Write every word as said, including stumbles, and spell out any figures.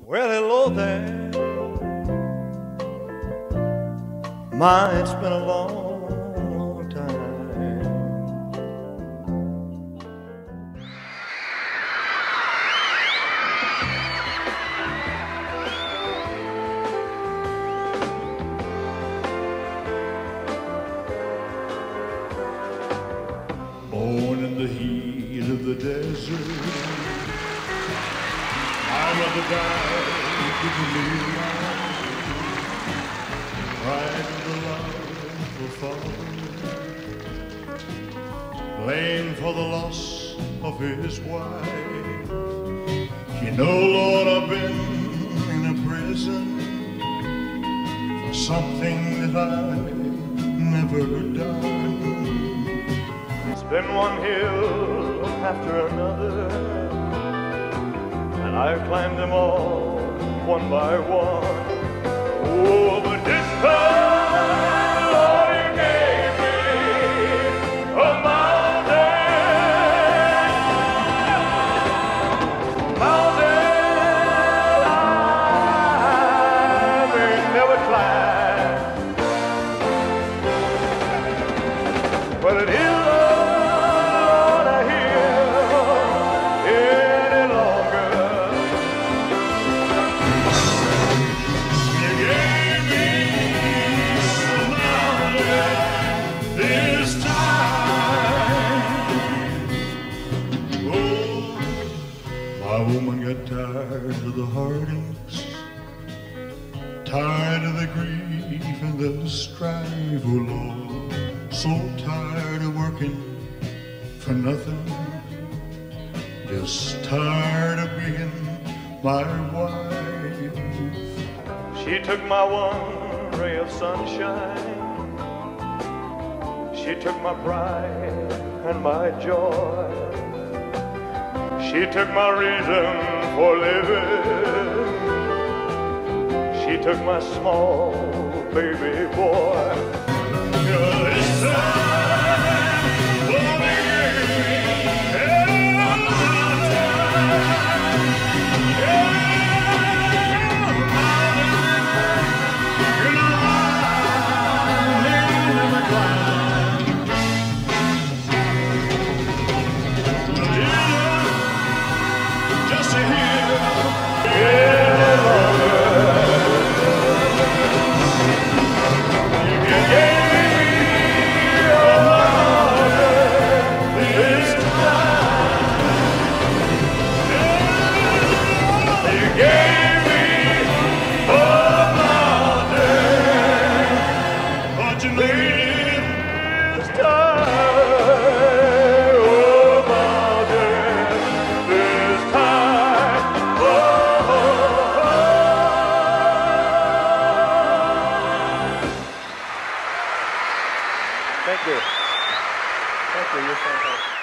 Well, hello there. My, it's been a long time. Born in the heat of the desert, my mother died giving me life. Pride of the love of father, blame for the loss of his wife. You know, Lord, I've been in a prison for something that I've never done. It's been one hill after another, and I've climbed them all one by one. Oh, but this time, Lord, you gave me a mountain, mountain I may never climb, but it is. My woman got tired of the heartaches, tired of the grief and the strife, oh Lord, so tired of working for nothing, just tired of being my wife. She took my one ray of sunshine, she took my pride and my joy. She took my reason for living. She took my small baby boy. This time, oh, Thank you. Thank you. You're fantastic.